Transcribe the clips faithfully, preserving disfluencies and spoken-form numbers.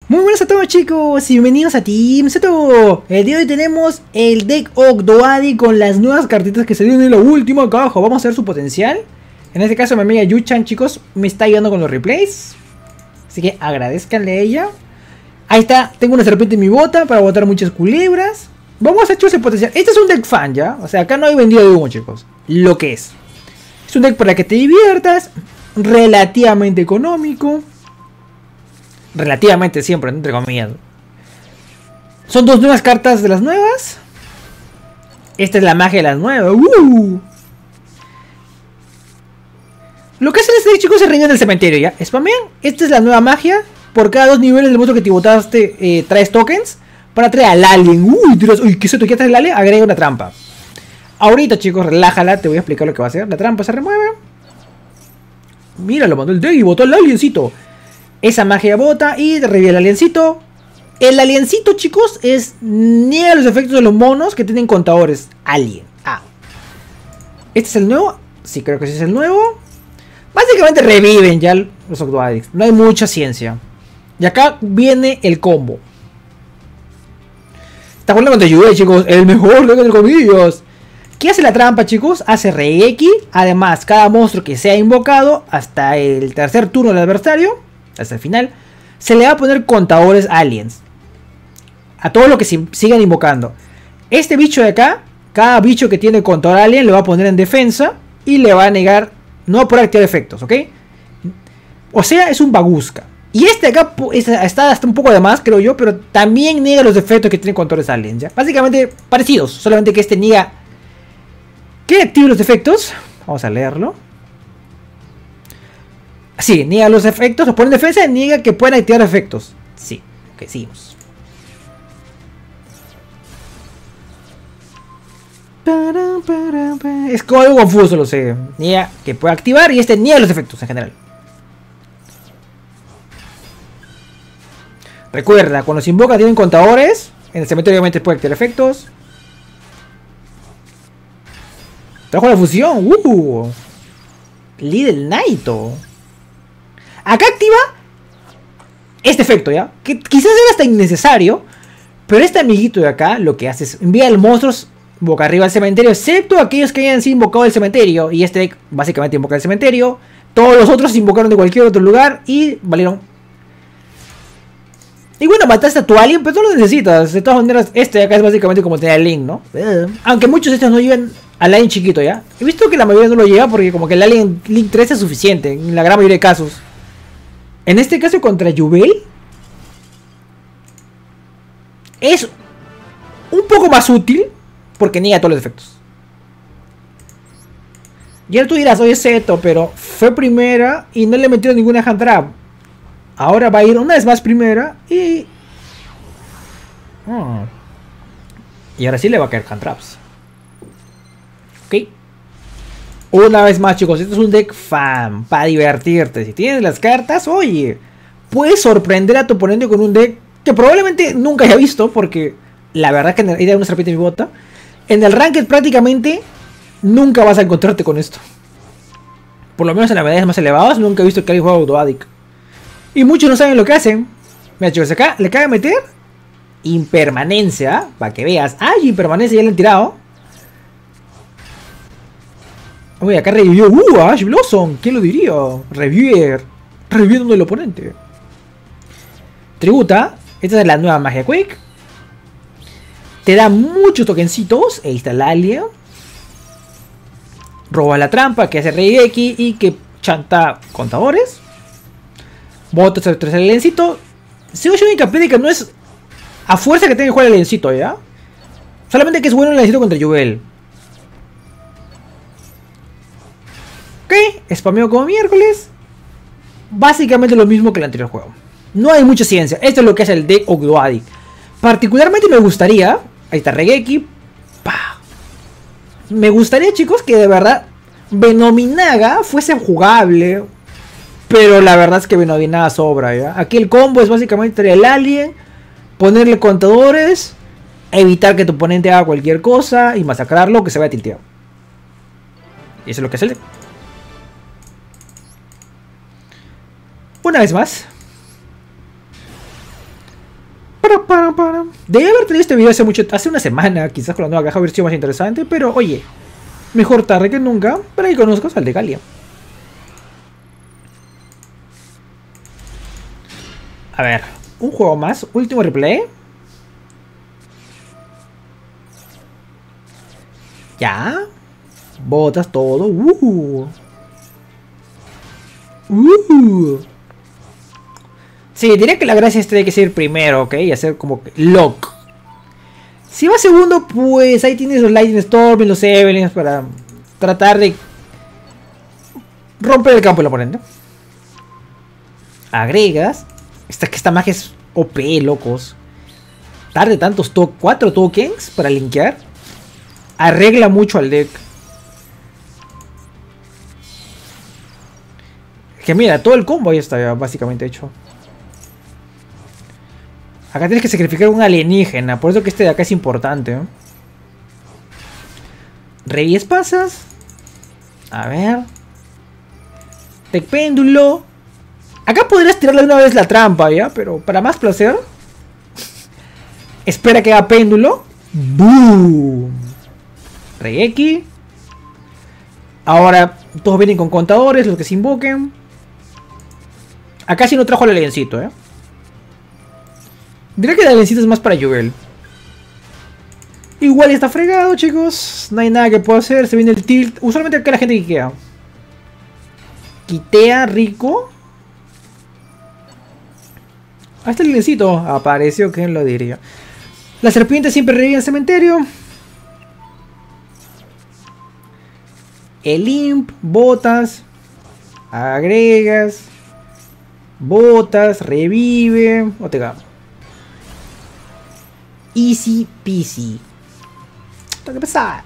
Muy buenas a todos chicos y bienvenidos a Team Seto. El día de hoy tenemos el deck Ogdoadi con las nuevas cartitas que salieron en la última caja. Vamos a ver su potencial. En este caso mi amiga Yuchan, chicos, me está ayudando con los replays, así que agradezcanle a ella. Ahí está, tengo una serpiente en mi bota para botar muchas culebras. Vamos a echar ese potencial. Este es un deck fan ya, o sea, acá no hay vendido de humo chicos. Lo que es Es un deck para que te diviertas, relativamente económico. Relativamente siempre, entre comillas. Son dos nuevas cartas de las nuevas. Esta es la magia de las nuevas. ¡Uh! Lo que hacen este deck, chicos, es reviven el cementerio, ¿ya? Spamean. Esta es la nueva magia. Por cada dos niveles del monstruo que te botaste, eh, traes tokens para traer al alien. Uy, dirás, uy, ¿qué es esto? ¿Qué trae el alien? Agrega una trampa. Ahorita, chicos, relájala. Te voy a explicar lo que va a hacer. La trampa se remueve. Mira, lo mandó el deck y botó al aliencito. Esa magia bota y revive el aliencito. El aliencito, chicos, es niega los efectos de los monos que tienen contadores. Alien. Ah. ¿Este es el nuevo? Sí, creo que sí es el nuevo. Básicamente reviven ya los Ogdoadics. No hay mucha ciencia. Y acá viene el combo. Está jugando contra Yubel, chicos. El mejor de los comillas. ¿Qué hace la trampa, chicos? Hace Reiki. Además, cada monstruo que sea invocado hasta el tercer turno del adversario, hasta el final, se le va a poner contadores aliens a todos los que se sigan invocando. Este bicho de acá, cada bicho que tiene contador alien le va a poner en defensa y le va a negar, no por activar efectos, ¿ok? O sea, es un Bagusca. Y este de acá está hasta un poco de más, creo yo, pero también niega los efectos que tiene contadores aliens, ¿ya? Básicamente parecidos, solamente que este niega que active los efectos. Vamos a leerlo. Sí, niega los efectos, los pone en defensa y niega que puedan activar efectos. Sí, ok, seguimos. Es como algo confuso, lo sé. Niega que pueda activar y este niega los efectos en general. Recuerda, cuando se invoca tienen contadores. En el cementerio obviamente puede activar efectos. Trajo la fusión. Uh, Lidl Naito. Acá activa este efecto, ¿ya? Que quizás era hasta innecesario. Pero este amiguito de acá lo que hace es envía a los monstruos boca arriba al cementerio, excepto aquellos que hayan sido invocados del cementerio. Y este básicamente invoca el cementerio. Todos los otros se invocaron de cualquier otro lugar y valieron. Y bueno, mataste a tu alien, pero no lo necesitas. De todas maneras, este de acá es básicamente como tener el Link, ¿no? Eh, aunque muchos de estos no llevan al alien chiquito, ¿ya? He visto que la mayoría no lo lleva porque como que el alien Link tres es suficiente en la gran mayoría de casos. En este caso contra Yubel es un poco más útil porque niega todos los efectos. Y ahora tú dirás, oye Seto, pero fue primera y no le metió ninguna hand trap. Ahora va a ir una vez más primera y... Oh. Y ahora sí le va a caer hand traps. Ok. Una vez más, chicos, esto es un deck fan para divertirte. Si tienes las cartas, oye, puedes sorprender a tu oponente con un deck que probablemente nunca haya visto, porque la verdad que en el, una serpiente en mi bota, en el ranked prácticamente nunca vas a encontrarte con esto. Por lo menos en las medallas más elevadas nunca he visto que alguien juegue Ogdoadic. Y muchos no saben lo que hacen. Mira, chicos, acá le cabe meter impermanencia, para que veas. ¡Ay, impermanencia! Ya le han tirado. Uy, acá revivió. ¡Uh! Ash Blossom. ¿Quién lo diría? Revive. Reviviendo el oponente. Tributa. Esta es la nueva magia Quick. Te da muchos tokencitos. Ahí está el alien. Roba la trampa que hace Rey X y que chanta contadores. Botas el tercer aliencito. Si yo única pide que no es a fuerza que tenga que jugar el aliencito, ¿ya? Solamente que es bueno el aliencito contra Yubel. Ok, spameo como miércoles. Básicamente lo mismo que el anterior juego. No hay mucha ciencia. Esto es lo que hace el deck Ogdoadic. Particularmente me gustaría. Ahí está Regeki. ¡Pah! Me gustaría, chicos, que de verdad Venominaga fuese jugable. Pero la verdad es que Venominaga sobra, ¿ya? Aquí el combo es básicamente traer el alien, ponerle contadores, evitar que tu oponente haga cualquier cosa y masacrarlo, que se vaya tilteado. Y eso es lo que hace el deck. Una vez más. para, para, para. Debe haber tenido este video hace mucho, hace una semana, quizás con la nueva caja hubiera sido más interesante, pero oye, mejor tarde que nunca, para que conozcas al de Galia. A ver, un juego más, último replay. Ya. Botas todo. Uh. Uh. Sí, diría que la gracia es que hay que ser primero, ¿ok? Y hacer como que lock. Si va segundo, pues ahí tienes los Lightning Storm y los Evelynns para tratar de romper el campo del oponente. Agregas. Esta, que esta magia es O P, locos. Tarde tantos to cuatro tokens para linkear. Arregla mucho al deck. Que mira, todo el combo ahí está ya básicamente hecho. Acá tienes que sacrificar un alienígena. Por eso que este de acá es importante, ¿eh? Reyes pasas. A ver. Tech péndulo. Acá podrías tirarle una vez la trampa, ¿ya? Pero para más placer. Espera que haga péndulo. ¡Boom! Rey X. Ahora todos vienen con contadores, los que se invoquen. Acá sí no trajo el aliencito, ¿eh? Diré que el aliencito es más para Jubel. Igual está fregado, chicos. No hay nada que pueda hacer. Se viene el tilt. Usualmente acá la gente quitea. Quitea rico. Hasta el aliencito apareció, ¿quién lo diría? La serpiente siempre revive en el cementerio. El imp, botas. Agregas. Botas, revive. Otega. Easy peasy. Tengo que empezar.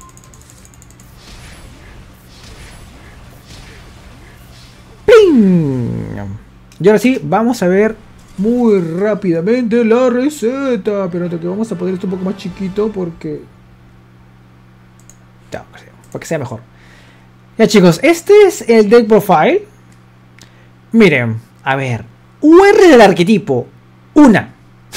¡Ping! Y ahora sí, vamos a ver muy rápidamente la receta. Pero antes que vamos a poner esto un poco más chiquito porque... Ya, para que sea mejor. Ya, chicos, este es el deck profile. Miren, a ver. U R del arquetipo. Una.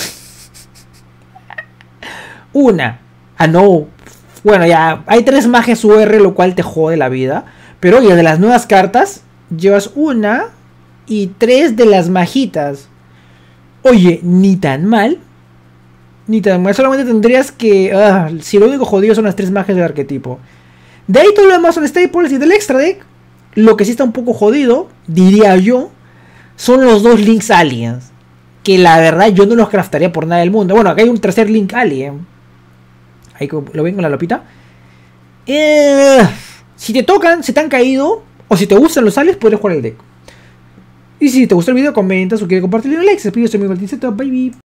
Una. Ah, no. Bueno, ya. Hay tres magias U R, lo cual te jode la vida. Pero oye, de las nuevas cartas, llevas una y tres de las magitas. Oye, ni tan mal. Ni tan mal. Solamente tendrías que... Uh, si lo único jodido son las tres magias del arquetipo. De ahí todo lo demás son staples. Y del extra deck, lo que sí está un poco jodido, diría yo, son los dos Links Aliens. Que la verdad yo no los craftaría por nada del mundo. Bueno, acá hay un tercer Link Alien. Ahí lo ven con la lopita. Eh, si te tocan, se te han caído, o si te gustan los aliens, puedes jugar el deck. Y si te gustó el video, comenta, suscríbete, comparte y like. Se despide, soy mi Martín Z, bye bye.